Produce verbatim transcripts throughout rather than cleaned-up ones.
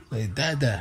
Like Dada.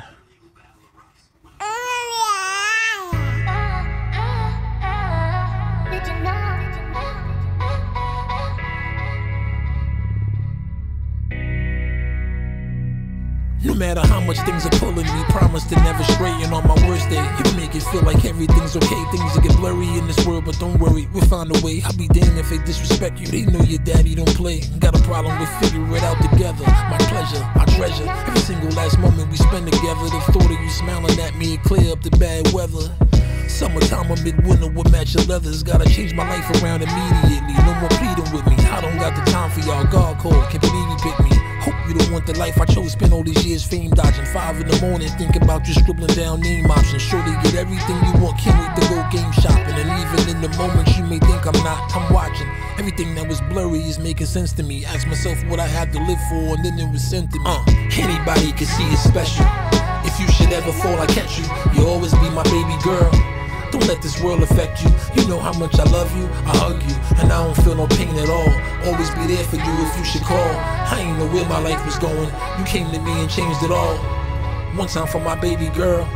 No matter how much things are pulling me, promise to never straighten on my worst day. You make it feel like everything's okay. Things will get blurry in this world, but don't worry, we'll find a way. I'll be damned if they disrespect you. They know your daddy don't play. Got a problem, we'll figure it out together. My pleasure, I treasure every single last moment we spend together. The thought of you smiling at me, it clear up the bad weather. Summertime or midwinter would match your leathers. Gotta change my life around immediately. No more pleading with me. I don't got the time for y'all. God called, can't believe he picked me. Hope you don't want the life I chose. Spend all these years fame dodging. Five in the morning, think about you scribbling down name options. Sure they get everything you want. Can't wait to go game shopping. And even in the moments you may think I'm not, I'm watching. Everything that was blurry is making sense to me. Ask myself what I had to live for, and then it was sent to me. Uh, anybody can see it's special. If you should ever fall, I catch you. You'll always be my baby girl. Don't let this world affect you. You know how much I love you, I hug you, and I don't feel no pain at all. Always be there for you if you should call. I ain't know where my life was going. You came to me and changed it all. One time for my baby girl.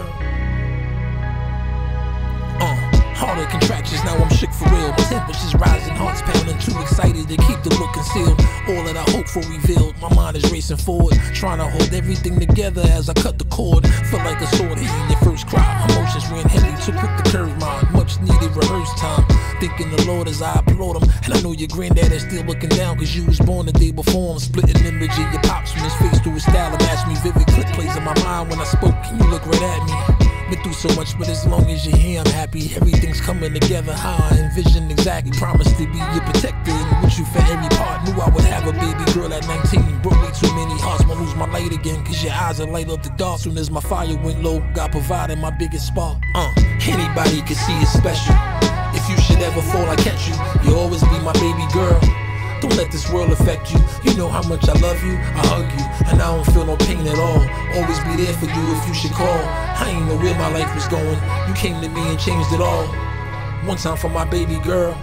Uh, harder contractions, now I'm shook for real. My temperature's rising, heart's pounding, too excited to keep the look concealed. All that I hope for revealed. My mind is racing forward, trying to hold everything together as I cut the cord. Felt like a sword hitting your first cry. Emotions ran heavy, too quick to curve mine. Much needed rehearsed time. Thanking the Lord as I applaud him. And I know your granddad is still looking down, cause you was born the day before him. Splitting image of your pops from his face to his style. And match me vivid clip plays in my mind when I spoke. Can you look right at me? Been through so much, but as long as you're here, I'm happy. Everything's coming together how I envisioned exactly. Promised to be your protector and with you for every part. Knew I would have a baby girl at nineteen. Broke me too many hearts, won't lose my light again. Cause your eyes will light up the dark. Soon as my fire went low, God provided my biggest spark. Uh, anybody can see it's special. If you should ever fall, I catch you. You'll always be my baby girl. Don't let this world affect you. You know how much I love you, I hug you, and I don't feel no pain at all. Always be there for you if you should call. I ain't know where my life was going. You came to me and changed it all. One time for my baby girl.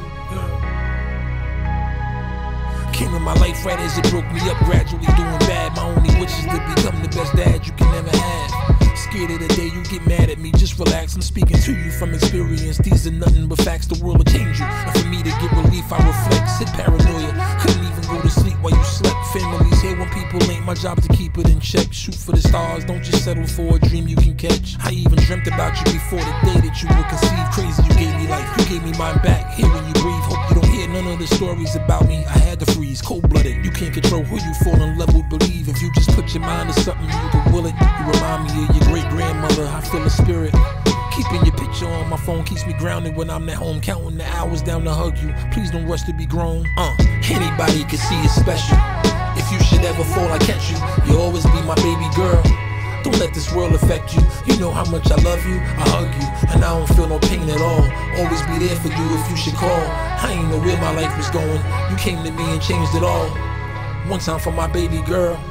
Came in my life right as it broke me up, gradually doing bad. My only wish is to become the best dad you can ever have. Scared of the day you get mad at me, just relax. I'm speaking to you from experience. These are nothing but facts, the world will change you. And for me to get relief, I reflect. Sit paranoia, couldn't even go to sleep while you slept. Families here when people ain't, my job to keep it in check. Shoot for the stars, don't just settle for a dream you can catch. I even dreamt about you before the day that you were conceived. Crazy, you gave me life, you gave me mine back. Here when you breathe, hope you don't hear none of the stories about me. I had to freeze, cold-blooded. You can't control who you fall in love with, believe. If you just put your mind to something, you can will it. You remind me of your great-grandmother, I feel a spirit. Keeping your picture on my phone keeps me grounded when I'm at home. Counting the hours down to hug you. Please don't rush to be grown. Uh, anybody can see it's special. If you should ever fall, I catch you. You'll always be my baby girl. Don't let this world affect you. You know how much I love you, I hug you, and I don't feel no pain at all. Always be there for you if you should call. I ain't know where my life was going. You came to me and changed it all. One time for my baby girl.